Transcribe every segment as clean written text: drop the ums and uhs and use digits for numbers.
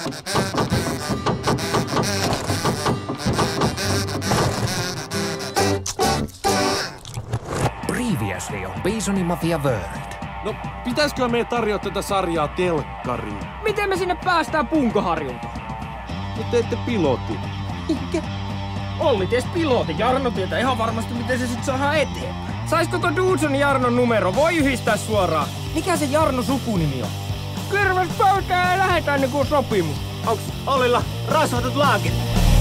Previously on Bisonin Mafia World. No, pitäisikö meidän tarjota tätä sarjaa telkkariin? Miten me sinne päästään Punkaharjulta? No teette pilotin. Mikä? Olli ties pilotin. Jarno tietää ihan varmasti, miten se sit saadaan eteen. Saisko tuon Dudson Jarnon numero? Voi yhdistää suoraan. Mikä se Jarno sukunimi on? Kyrväs pöytään ja lähetään niin kuin sopimus. Onks Ollilla rasvatut laakit?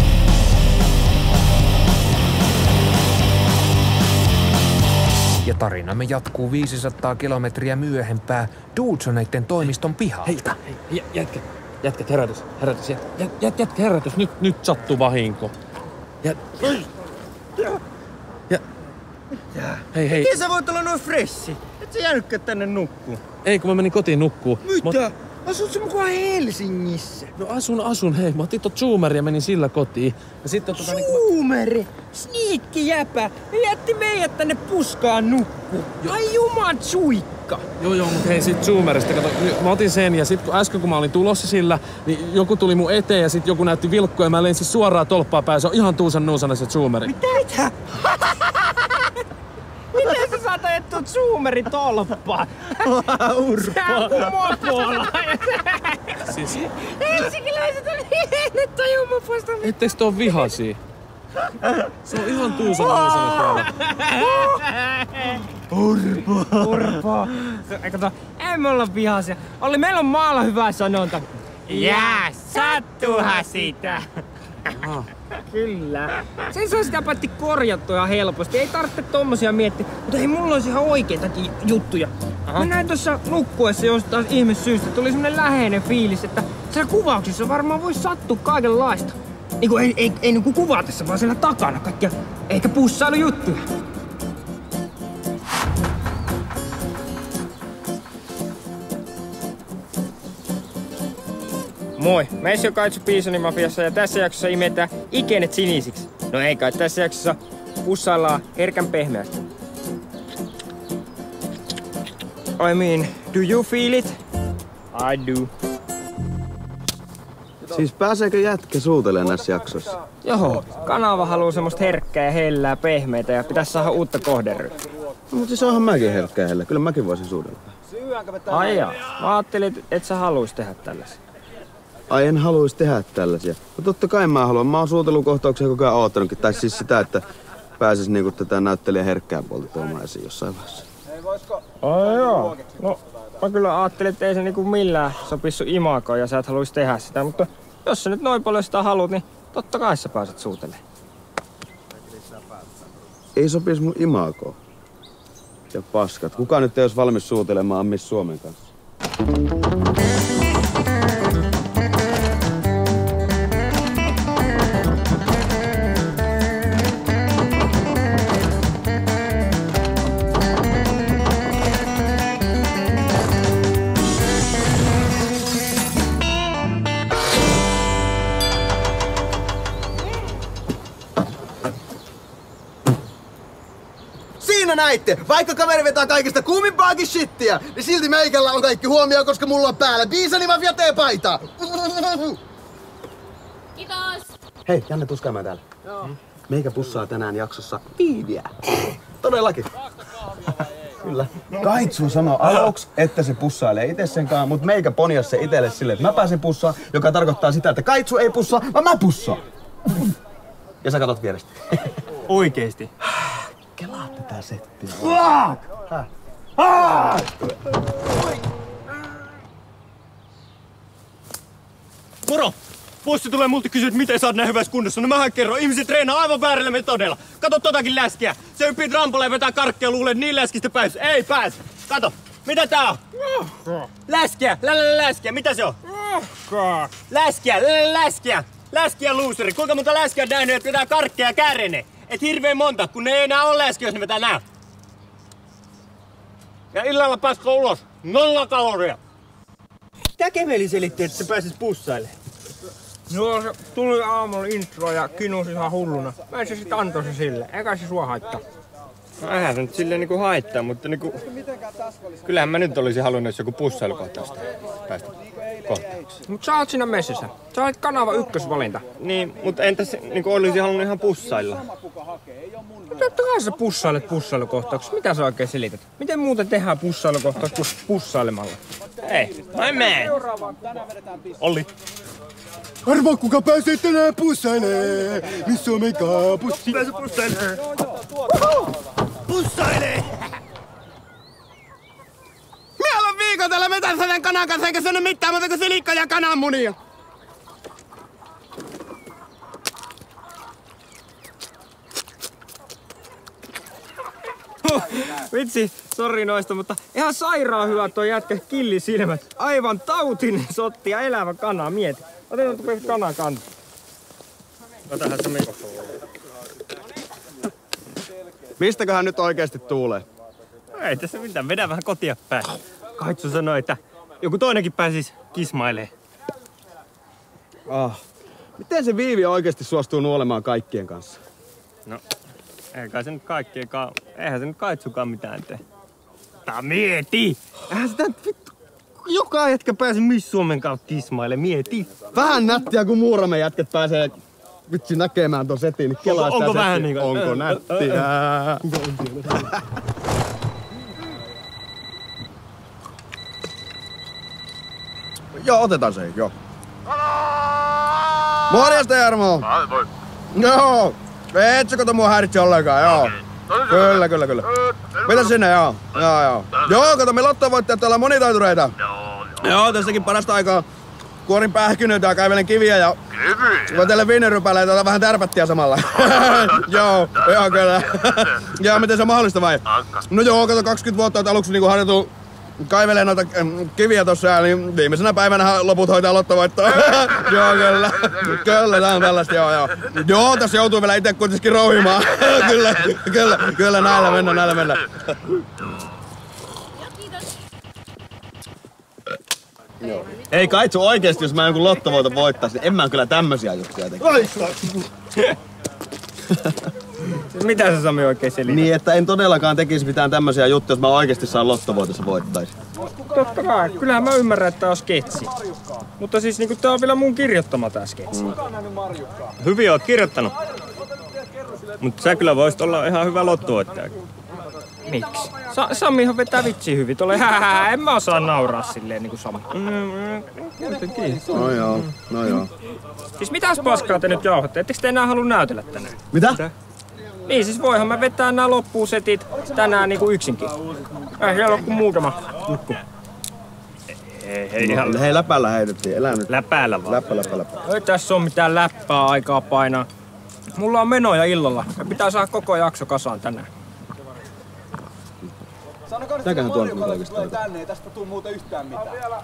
Ja tarinamme jatkuu 500 kilometriä myöhempää Dudsoneiden toimiston pihalta. Hei, jätkät, herätys. Jätkät, herätys. Nyt sattuu vahinko. Hei. Miten sä voit olla noin freshi? Et sä jäänytkään tänne nukkuu. Ei, kun mä menin kotiin nukkuu. Mitä? Asut sä mukaan Helsingissä? No asun, hei. Mä otin Zoomerin ja menin sillä kotiin. Ja sitten Zoomeri! Sniikki jäpä! Ne jätti meidät tänne puskaan nukkuu. Ai juman suikka! Joo, mutta hei sit Zoomerista, kato, mä otin sen ja sit äsken kun mä olin tulossa sillä, niin joku tuli mun eteen ja sit joku näytti vilkkoa ja mä lensin suoraan tolppaa päin. Se on ihan tuusan nuusana se Zoomeri. Mitä? Miten sä saat ajettua Zoomeri tolppaan? Urpo! Sä on mopolla! Siis... Helsinkiläiset on hienet tajumapoista. Etteikö te oo vihaisia? Se on ihan tuusan nuusana täällä. Urpo! Kato, ei me olla vihaisia. Olli, meillä on maalla hyvä sanonta. Jää, sattuuhan sitä. Kyllä. Sen saa sitä paitsi korjattua ihan helposti. Ei tarvitse tommosia miettiä. Mutta hei, mulla olisi ihan oikeitakin juttuja. Mä näin tuossa nukkuessa jostain ihme syystä. Tuli semmonen läheinen fiilis, että siellä kuvauksissa varmaan voisi sattua kaikenlaista. Ei niinku kuvatessa, vaan siellä takana kaikkia ehkä pussailujuttuja. Moi, meissä on Kaitsu Bisonin Mafiassa ja tässä jaksossa imetään ikenet sinisiksi. No ei kai, tässä jaksossa pussaillaan herkän pehmeästi. I mean, do you feel it? I do. Siis pääseekö jätkä suutelemaan näissä jaksoissa? Joo, kanava haluu semmoista herkkää ja hellää pehmeitä ja pitäisi saada uutta kohderyhmää. No, mutta siis onhan mäkin herkkä ja hellä. Kyllä mäkin voisin suudella. Ai jaa, mä ajattelin, et sä haluis tehdä tällaisia. Ai en haluaisi tehdä tällaisia. No totta kai mä haluan. Mä oon suutelukohtauksia koko ajan oottanutkin. Tai siis sitä, että pääsis niinku tätä näyttelijän herkkää puolta tuomaan esiin jossain vaiheessa. Ai joo. No mä kyllä ajattelin, että ei se niinku millään sopisi sun imagoon ja sä et haluis tehdä sitä. Mutta jos sä nyt noin paljon sitä haluat, niin totta kai sä pääset suutelemaan. Ei sopisi mun imagoon. Ja paskat. Kuka nyt ei olisi valmis suutelemaan Miss Suomen kanssa? Näitte, vaikka kaveri vetää kaikista kuumimpaakin shittiä, niin silti meikällä on kaikki huomioon, koska mulla on päällä Bisonin Mafia teepaita. Kiitos! Hei, Janne Tuskamäe täällä. Joo. Meikä pussaa tänään jaksossa viiviä. Todellakin. Kyllä. Kaitsu sanoi aluksi, että se pussailee itse senkaan, mutta meikä ponjas se itelle silleen, että mä pääsen pussaan, joka tarkoittaa sitä, että Kaitsu ei pussaa, vaan mä pussaan. Ja sä katot vierestä. Oikeesti? Kelaa tätä settiä. Moro! Bossi tulee multa kysyä, että miten sä oot näin hyvässä kunnossa. No mähän kerron, ihmiset treenaa aivan väärillä metodeilla. Kato totakin läskiä. Se yppii trampolla ja vetää karkkeja ja luulee, että niin läskistä pääs. Ei pääs. Kato. Mitä tää on? Läskiä. Läskiä. Mitä se on? Läskiä. Läskiä luuseri. Kuinka monta läskiä on nähnyt, että vetää karkkeja ja käärene? Et hirveen monta, kun ne ei enää ole läskiä, jos ne vetää nää. Ja illalla pääskö ulos. 0 kaloria. Tää Kemeli selitti, että se pääsis pussailemaan. Joo, se tuli aamulla intro ja kinusi ihan hulluna. Mä en se sit antoi se sille. Eikä se sua haittaa. No eihän se nyt silleen niinku haittaa, mutta niinku... Kyllähän mä nyt olisin halunnut, jos joku pussailukohtaista päästä. kohtaukseen. Mut sä oot siinä messissä. Sä olet kanava ykkösvalinta. Niin, mutta entäs niinku olisi halunnut ihan pussailla? No totta kai sä pussailet pussailukohtauksessa. Mitä sä oikein selität? Miten muuten tehdään pussailukohtaus kuin pussailemalla? Ei, mä menen. Olli. Arvaa kuka pääsee tänään pussailee. Missä on meikä pussi? Pääsy pussailee. Pussailee! Mä olen viikon täällä metässä tämän kanan kanssa, enkä sano mitään muuta kuin silikka ja kananmunia. Vitsi, sori noista, mutta ihan sairaan hyvä toi jätkä killisilmät. Aivan tautinen sotti ja elävä kana, mieti. Otetaan tuo kanan kantaa. Otahan se mikrofoni. Mistäköhän nyt oikeesti tuulee? Ei tässä mitään, vedä vähän kotia päin. Kaitsu sanoi, että joku toinenkin pääsis kismailemaan. Miten se Viivi oikeesti suostuu nuolemaan kaikkien kanssa? No, eikä se nyt kaikkienkaan, eihän se nyt Kaitsukaan mitään tee. Tää mieti! Eihän sitä vittu, joka jätkä pääsi Miss Suomen kautta kismailemaan, mieti! Vähän nättiä, kun Muuramen jätket pääsee vitsi näkemään ton setin. Niin Onko vähän niinku? Onko nättiä? Joo, otetaan se, joo. Morjesta, Jarmo! Joo! Et sä kato mua häiritse ollenkaan, joo. Kyllä. Mitä sinne, joo? Joo, kato, me lottovoittajat ollaan monitaitureita. Joo, tässäkin parasta aikaa kuorin pähkinöitä ja kaivelen kiviä ja voitellen viinirypäleitä ja vähän tärpättiä samalla. Joo, kyllä. Ja miten se on mahdollista vai? No joo, kato 20 vuotta, että aluksi niinku harjoitu kaivelee noita kiviä tossa, niin viimeisenä päivänä loput hoitaa lottovoittoa. Joo, kyllä, tää on tällaista, joo. Joo, tässä joutuu vielä itse kuitenkin rouhimaan. Kyllä, näillä mennään. Ei Kaitsu oikeesti, jos mä jonkun lottovoiton voittaisin, en mä kyllä tämmösiä juttuja tekisi. Mitä sä Sami oikein selität? Niin, että en todellakaan tekisi mitään tämmösiä juttuja, jos mä oikeesti saan lottovoitossa voittaisin. Totta kai, kyllähän mä ymmärrän, että tää on sketsi. Mutta siis niinku tää on vielä mun kirjoittama tää sketsi. Hyvin oot kirjoittanut. Mut sä kyllä voisit olla ihan hyvä lottovoittaja. Miksi? Samihan vetää vitsi hyvin. Tuolle en mä osaa nauraa silleen niinku Sami. No joo. Siis mitäs paskaa te nyt jauhatte? Ettekö te enää halua näytellä tänään? Mitä? Niin siis voihan mä vetää nää loppuusetit tänään niinku yksinkin. Siellä on kuin muutama juttu. Hei, läpällä heitettiin, elää nyt. Läpäällä vaan. Läppä. Ei tässä oo mitään läppää aikaa painaa. Mulla on menoja illalla ja pitää saada koko jakso kasaan tänään. Mitäköhän tuon nyt oikeastaan? Tänne ei tästä tuu muuten yhtään mitään.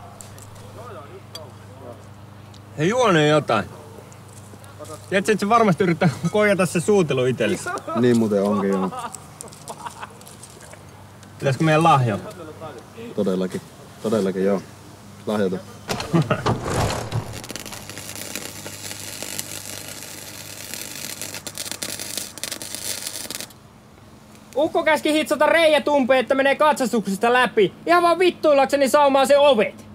Hei, juone jotain. Tiedätkö, että se varmasti yrittää koijata se suutelu itselle. Niin muuten onkin joo. Pitäisikö meidän lahja? Todellakin joo. Lahjata. Ukko käski hitsata reijät umpeen, että menee katsastuksesta läpi. Ihan vaan vittuillakseni saumaa se ovet.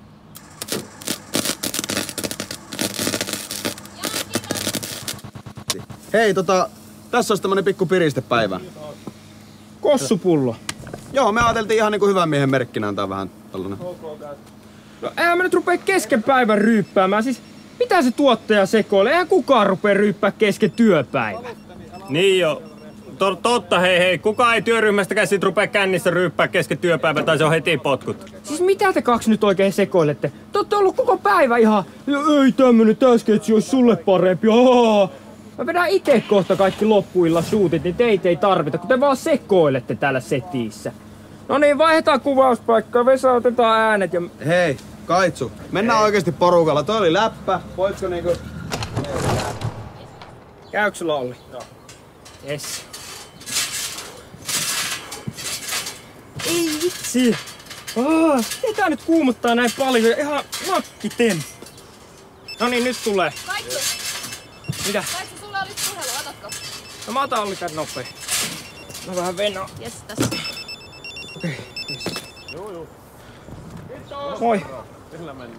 Hei, tässä olisi tämmönen pikku piristepäivä. Kossupullo. Joo, me ajateltiin ihan niinku hyvän miehen merkkinä antaa vähän tällainen. No eihän mä nyt rupee kesken päivän ryyppäämään. Siis mitä se tuottaja sekoilee? Eihän kukaan rupee ryyppää kesken työpäivän. Niin jo. Totta, hei. Kukaan ei työryhmästäkään sit rupea kännissä ryyppää kesken työpäivän tai se on heti potkut. Siis mitä te kaksi nyt oikein sekoilette? Te ootte ollut koko päivä ihan... Ei tämmönen tää sketsi olisi sulle parempi. Mä vedän ite kohta kaikki loppuilla shootit, niin teitä ei tarvita, kun te vaan sekoilette täällä setissä. No niin, vaihdetaan kuvauspaikkaa, Vesa, otetaan äänet ja... Hei, Kaitsu, mennään oikeesti porukalla. Toi oli läppä, voitko niinku... Käykö sulla Olli? Joo. Yes. Ei vitsi! Ei tää nyt kuumottaa näin paljon, ihan nakkiten. No niin, nyt tulee. Kaitsu! Mitä? Kaitsu, sulla olisi puhelu, otatko? No mä otan Olli tän nopea. No vähän veno. Jes, tässä. Okei, yes. Moi. Kyllä mennään.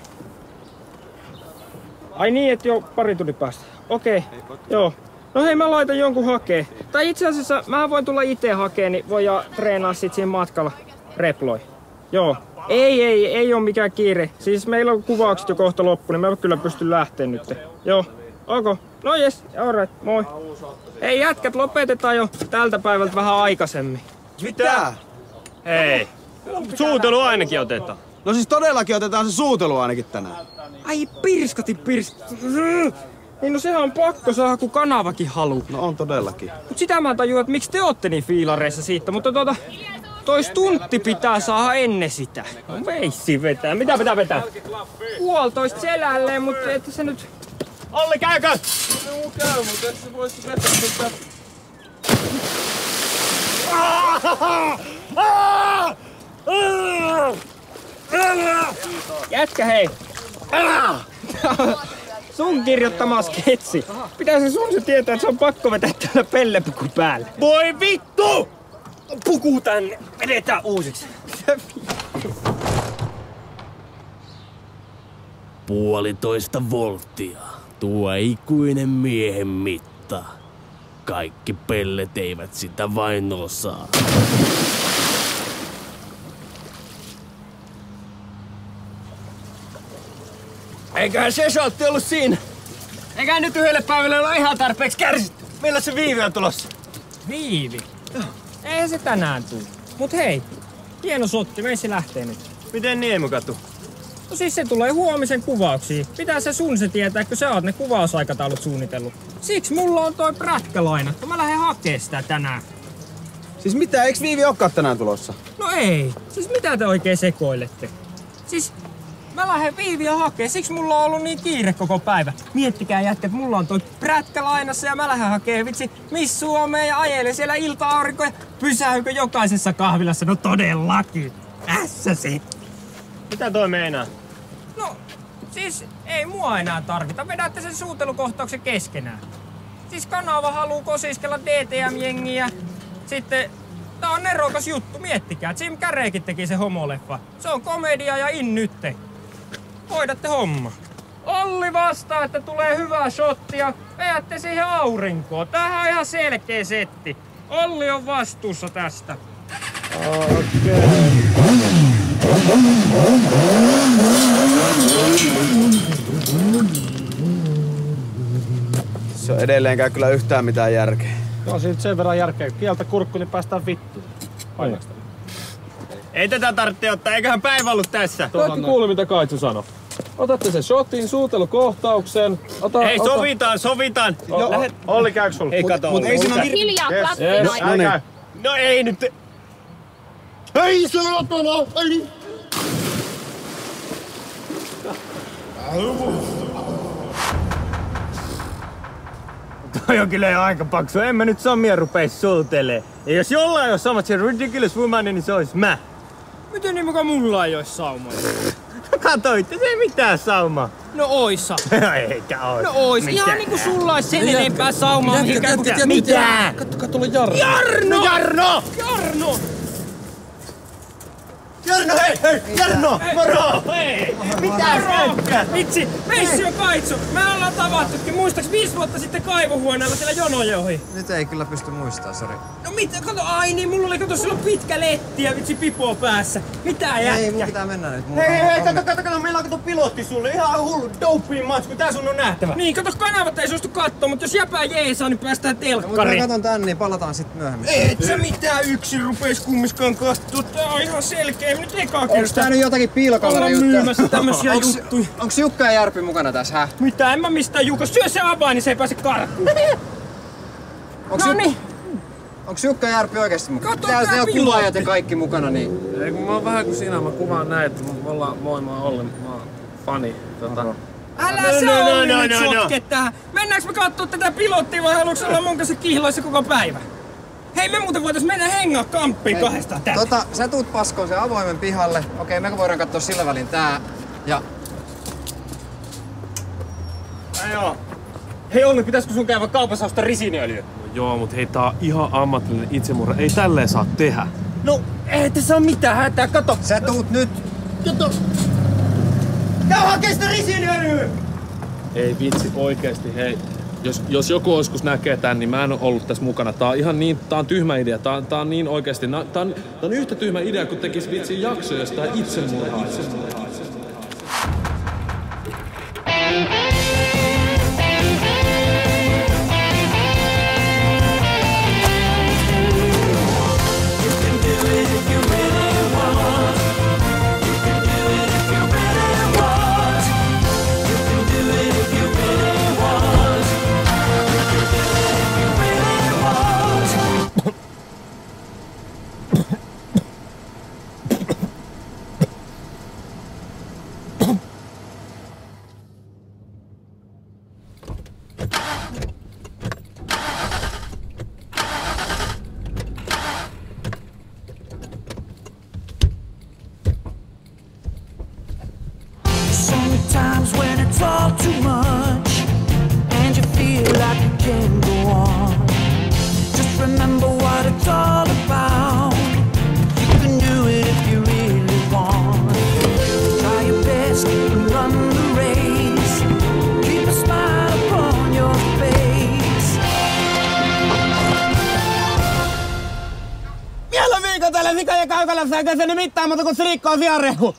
Ai niin, että jo pari tunnin päästä. Okei. Joo. No hei, mä laitan jonkun hakee. Tai itse asiassa mä voin tulla itse hakee, niin voi treenaa sit siinä matkalla reploi. Joo. Ei oo mikään kiire. Siis meillä on kuvaukset jo kohta loppu, niin mä kyllä pystyn lähteä nyt. Joo. Okay. No jes, alright, moi. Hei jätkät, lopetetaan jo tältä päivältä vähän aikaisemmin. Mitä? Hei. Suutelu ainakin otetaan. No siis todellakin otetaan se suutelu ainakin tänään. Ai pirskati. Niin no sehän on pakko saada, kun kanavakin haluu. No on todellakin. Mut sitä mä tajuan, että miksi te ootte niin fiilareissa siitä, mutta toi stuntti pitää saada ennen sitä. No veissi vetää. Mitä pitää vetää? 1,5 selälleen, mutta et se nyt... Olli, käykö? Joo, käy, mutta et sä vois vetää sitä... Jätkä hei! Sun kirjoittama sketsi. Pitäisi sun se tietää, että se on pakko vetää täällä pellepuku päälle. Voi vittu! Puku tänne. Vedetään uusiksi. 1,5 volttia. Tuo ikuinen miehen mitta. Kaikki pellet eivät sitä vain osaa. Eiköhän se shotti ollut siinä. Eiköhän nyt yhdelle päivälle olla ihan tarpeeksi kärsitty. Milloin se Viivi on tulossa? Viivi? Eihän se tänään tuu. Mut hei, hieno sotti, mei se lähtee nyt. Miten Niemukatu? No siis se tulee huomisen kuvauksiin. Pitää se sun se tietää, kun sä oot ne kuvausaikataulut suunnitellut. Siksi mulla on toi prätkä lainattu. Mä lähden hakee sitä tänään. Siis mitä, eiks Viivi ookaan tänään tulossa? No ei. Siis mitä te oikein sekoilette? Siis mä lähden Viiviä hakee, siksi mulla on ollut niin kiire koko päivä. Miettikää jätkät, mulla on toi prätkä lainassa ja mä lähden hakee vitsi Miss Suomeen ja ajelen siellä ilta-aurinko ja pysähykö jokaisessa kahvilassa. No todellakin. Ässäsi. Mitä toi meinaa? No, siis ei mua enää tarvita. Vedätte sen suutelukohtauksen keskenään. Siis kanava haluu kosiskella DTM-jengiä. Sitten tää on nerokas juttu, miettikää. Jim Carreykin teki se homoleffa. Se on komedia ja nytte. Hoidatte homma. Olli vastaa, että tulee hyvää shottia. Vedätte siihen aurinkoon. Tämähän on ihan selkeä setti. Olli on vastuussa tästä. Okei. Se on edelleenkään kyllä yhtään mitään järkeä. No siitä sen verran järkeä. Kieltä kurkku, niin päästään vittuun. Painaks tällä? Ei tätä tarvitse ottaa, eiköhän päivä ollut tässä. Kaikki kuuli mitä Kaitsu sanoi. Otatte sen shotin, suutelukohtauksen. Hei, sovitaan. Olli, käykö sulla? Ei kato. Mut ei siinä Hiljaa, klappi noin. No niin. No ei nyt. Hei saatana! Ei! Toi on kyllä aika paksu. En mä nyt Samia rupeis suutelee. Ja jos jollain on samat se ridiculous woman, niin se ois mä. Miten niin muka mulla ei ois saumoja? Katoitte, se ei mitään saumaa. No oissa. Eikä ois. No ois. Mitä? Ihan niinku sulla ois sen enempää saumaa. Mitä? Katso tuolla Jarno. Jarno! Hei! Jarno! Moro! Hei! Mitä sä? Vitsi, meissi on Kaitsu. Me ollaan tavattukin. Muistaaks 5 vuotta sitten kaivohuoneella siellä jonojen ohi? Nyt ei kyllä pysty muistaa, sori. No mitä, kato, ai niin, mulla oli kato silloin pitkä letti ja vitsi pipo päässä. Mitä jätkä? Ei, mun pitää mennä nyt. Hei, kato, meillä on kato pilotti sulle. Ihan hullu doping matsku, tää sun on nähtävä. Niin, kato, kanavat ei suostu kattoo, mutta jos jäpää jeesaa, niin päästään No, mutta mä telkkariin. katon tän, niin palataan sit myöhemmin. Et sä mitään yksin rupeis kummiskaan kattoo. Tää on ihan selkeä. Nyt ekaa Onks kertaa. tää nyt jotakin piilokamera Ollaan juttuja? myymässä tämmösiä juttuja. Onks Jukka ja Järpi mukana tässä, hä? Mitä, en mä mistään Juka. Syö se avain, niin se ei pääse karkuun. Onks Jukka ja Järpi oikeesti mukana? Kato, Täällä tää on pilotti. kuvaajat ja kaikki mukana, niin... Ei kun mä oon vähän kuin sinä, mä kuvaan näin, että mä oon Olli, mä oon fani. Älä sä Olli nyt sotke tähän. Mennäänkö me kattoo tätä pilottia vai haluuks olla mun kanssa kihloissa koko päivä? Hei, me muuten voitais mennä hengaa kamppiin kahdestaan täällä. Sä tuut paskoon sen avoimen pihalle. Okei, me voidaan katsoa sillä välin tää. Ja... Joo. Hei Olli, pitäisikö sun käydä kaupassa ostaa risiiniöljyä? No joo, mut hei, tää on ihan ammatillinen itsemurha. Ei tälleen saa tehdä. No, ei tässä oo mitään hätää, kato. Sä tuut nyt. Kato. Käy hakee sitä risiiniöljyä! Ei vitsi, oikeesti, hei. Jos joku joskus näkee tän, niin mä en oo ollut tässä mukana. Tää on ihan niin, tää on tyhmä idea. Tää on niin oikeesti. Tää on yhtä tyhmä idea, kun tekis vitsi jakso jostain itsemurhaa. Sometimes when it's all too much and you feel like you can't go on, just remember what it's all about. You can do it if you really want. Try your best and run the race. Keep a smile upon your face. Vielä viikon täällä Sika ja Kaukalassa eikä se mitään muuta kuin sriikkoa sianrehu.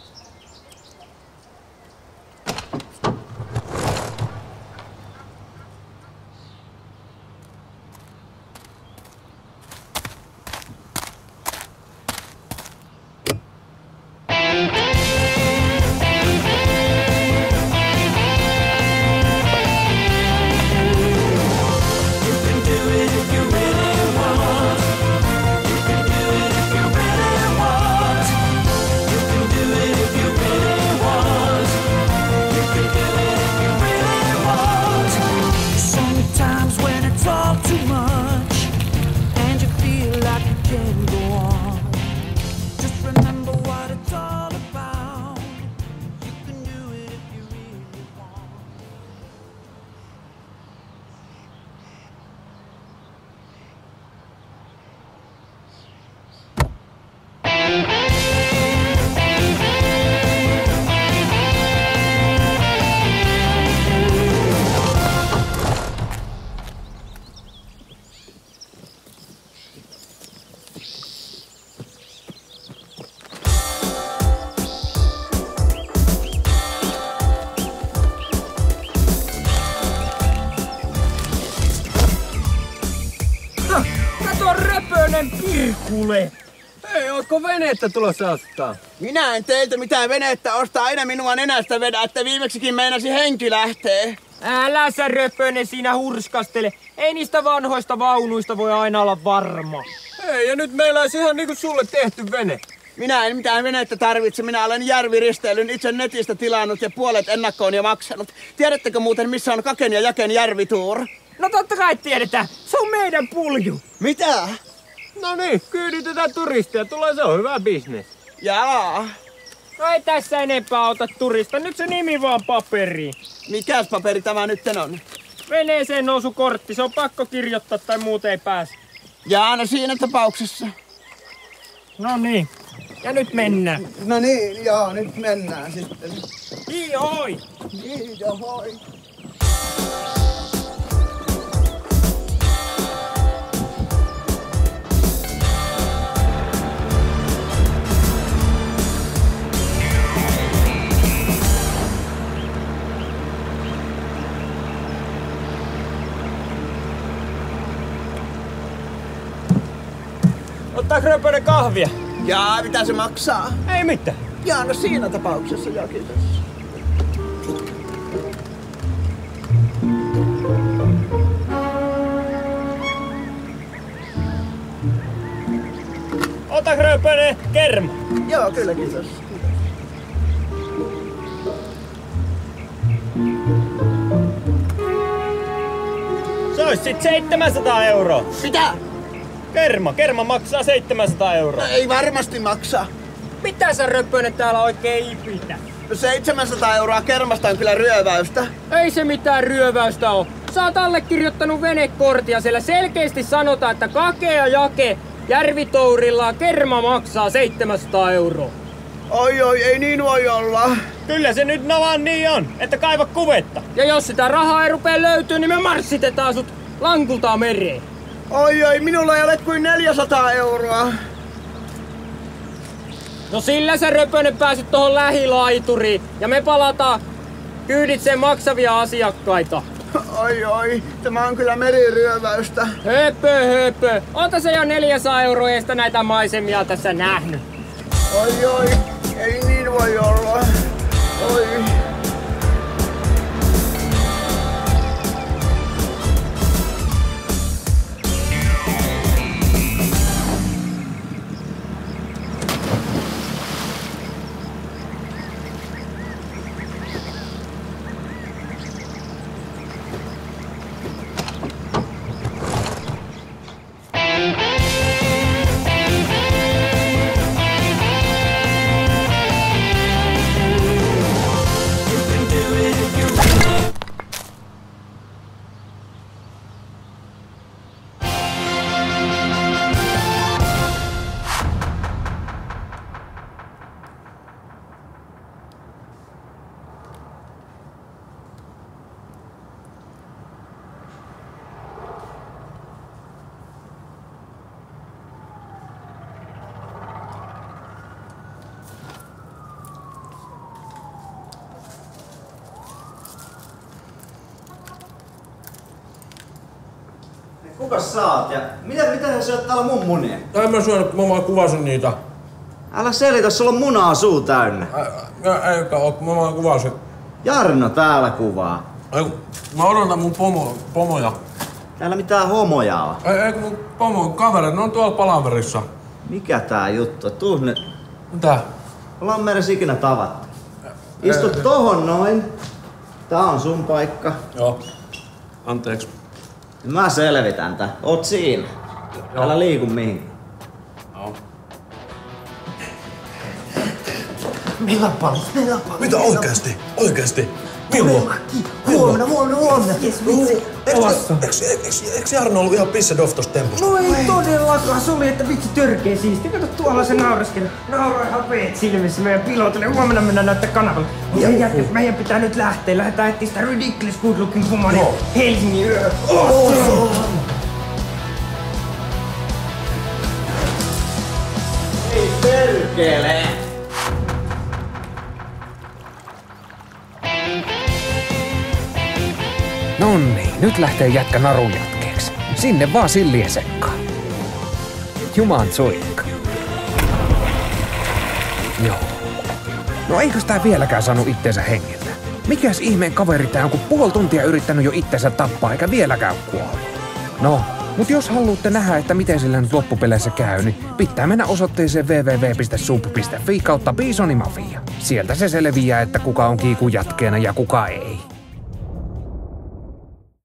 Kato röpönen pirkule! Hei, ootko venettä tulossa ostaa? Minä en teiltä mitään venettä ostaa, aina minua nenästä vedätte. Viimeksikin meinasi henki lähtee. Älä sä röpönen siinä hurskastele. Ei niistä vanhoista vaunuista voi aina olla varma. Hei, ja nyt meillä olisi ihan niinku sulle tehty vene. Minä en mitään venettä tarvitse. Minä olen järviristeilyn itse netistä tilannut ja puolet ennakkoon jo maksanut. Tiedättekö muuten, missä on Kaken ja Jaken järvituur? No totta kai tiedetään. Se on meidän pulju. Mitä? No niin, kyyditetään turisteja. Tulee, se on hyvä bisnes. Jaa. No ei tässä enempää ota turista. Nyt se nimi vaan paperiin. Mikäs paperi tämä nyt on? Veneeseen nousukortti. Se on pakko kirjoittaa tai muuten ei pääse. Jaa, no siinä tapauksessa. No niin. Ja nyt mennään. No niin, joo, nyt mennään sitten. Iihoi! Iihoi! Ottaako röpönen kahvia? Jaa, mitä se maksaa? Ei mitään. Jaa, no siinä tapauksessa joo, kiitos. Ottaako röpönen kerma? Joo, kyllä kiitos. Se olisi sit 700 euroa. Mitä? Kerma maksaa 700 euroa. No ei varmasti maksa. Mitä sä röpönen täällä oikein ipitä? No 700 euroa kermasta on kyllä ryöväystä. Ei se mitään ryöväystä oo. Sä oot allekirjoittanut venekortia, siellä selkeästi sanotaan, että Kake ja Jake järvitourillaan kerma maksaa 700 euroa. Oi, ei niin voi olla. Kyllä se nyt vaan niin on, että kaiva kuvetta. Ja jos sitä rahaa ei rupee löytyy, niin me marssitetaan sut lankultaan mereen. Oi, minulla ei ole kuin 400 euroa. No sillä sä Röpönen pääsit tohon lähilaituriin ja me palataan kyyditseen maksavia asiakkaita. Oi, tämä on kyllä meriryöväystä. Höpö. Oota se jo 400 euroa eestä näitä maisemia tässä nähnyt. Oi, ei niin voi olla. Oi. Kukas sä oot ja mitä sä syöt täällä mun munia? En mä syönyt, mä vaan kuvasin niitä. Älä selitä, sulla on munaa suu täynnä. Eikä oo, mä vaan kuvasin. Jarno täällä kuvaa. Mä odotan mun pomoja. Täällä mitään homoja on. Ei mun pomo, kaverit, ne on tuolla palaverissa. Mikä tää juttu? Tuu nyt. Mitä? Ollaan meressä ikinä tavattu. Istu tohon noin. Tää on sun paikka. Joo. Anteeksi. Mä selvitän tää. Oot siinä. Älä liiku mihin. Joo. Milloin palus? Mitä oikeesti? Oikeesti? Milloin? Huomenna. Jes, vitsi. Eiks Jarno ollut ihan pissedoff tosta tempusta? No ei todellakaan, se oli että vitsi törkeä siisti. Kato tuolla se naureskeli. Nauraa ihan veet silmissä meidän pilotille. Huomenna mennään näyttää kanavalle. Meidän pitää nyt lähteä. Lähdetään etsiä sitä ridiculous good looking womanin Helsingin yö. Ei perkele! Nonni, nyt lähtee jätkä narun jatkeeksi. Sinne vaan sillien sekkaan. Juman soikka. Joo. No eikös tää vieläkään saanut itteensä hengiltä? Mikäs ihmeen kaveri tää on, kun puoli tuntia yrittänyt jo itsensä tappaa eikä vieläkään kuollut? No, mut jos haluatte nähdä, että miten sillä nyt loppupeleissä käy, niin pitää mennä osoitteeseen www.sub.fi/Bisonimafia. Sieltä se selviää, että kuka on kiikun jatkeena ja kuka ei.